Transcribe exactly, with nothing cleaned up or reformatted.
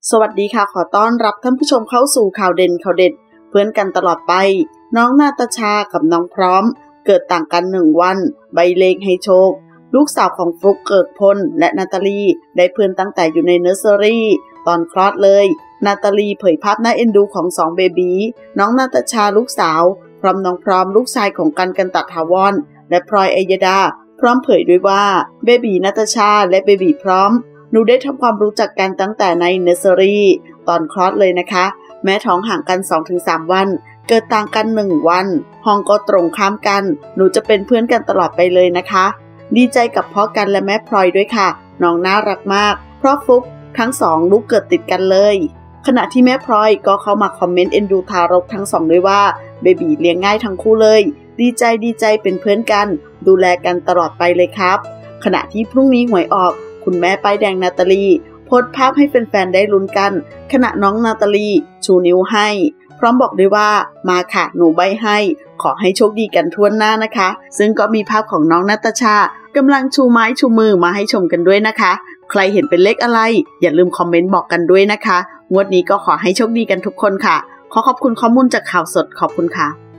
สวัสดีค่ะขอต้อนรับท่านผู้ชมเข้าสู่ข่าวเด่นข่าวเด็ดเพื่อนกันตลอดไปน้องนาตาชากับน้องพร้อมเกิดต่างกันหนึ่งวันใบเลขให้โชคลูกสาวของฟลุ๊กเกิดพลและนาตาลีได้เพื่อนตั้งแต่อยู่ในเนอร์เซอรี่ตอนคลอดเลยนาตาลีเผยภาพน่าเอ็นดูของสองเบบีน้องนาตาชาลูกสาวพร้อมน้องพร้อมลูกชายของกันกันตถาวรและพลอยอัยดาพร้อมเผยด้วยว่าเบบีนาตาชาและเบบีพร้อมหนูได้ทำความรู้จักกันตั้งแต่ในเนอร์เซอรี่ตอนคลอดเลยนะคะแม้ท้องห่างกัน สองถึงสาม วันเกิดต่างกันหนึ่งวันห้องก็ตรงข้ามกันหนูจะเป็นเพื่อนกันตลอดไปเลยนะคะดีใจกับพ่อกันและแม่พลอยด้วยค่ะน้องน่ารักมากเพราะฟลุ๊กทั้งสองลูกเกิดติดกันเลยขณะที่แม่พลอยก็เข้ามาคอมเมนต์เอ็นดูทารกทั้งสองด้วยว่าเบบีเลี้ยงง่ายทั้งคู่เลยดีใจดีใจเป็นเพื่อนกันดูแลกันตลอดไปเลยครับขณะที่พรุ่งนี้หวยออกคุณแม่ป้ายแดงนาตาลีโพสต์ภาพให้แฟนๆได้ลุ้นกันขณะน้องนาตาลีชูนิ้วให้พร้อมบอกด้วยว่ามาค่ะหนูใบให้ขอให้โชคดีกันทั่วหน้านะคะซึ่งก็มีภาพของน้องนาตาชากำลังชูไม้ชูมือมาให้ชมกันด้วยนะคะใครเห็นเป็นเลขอะไรอย่าลืมคอมเมนต์บอกกันด้วยนะคะงวดนี้ก็ขอให้โชคดีกันทุกคนค่ะขอขอบคุณข้อมูลจากข่าวสดขอบคุณค่ะ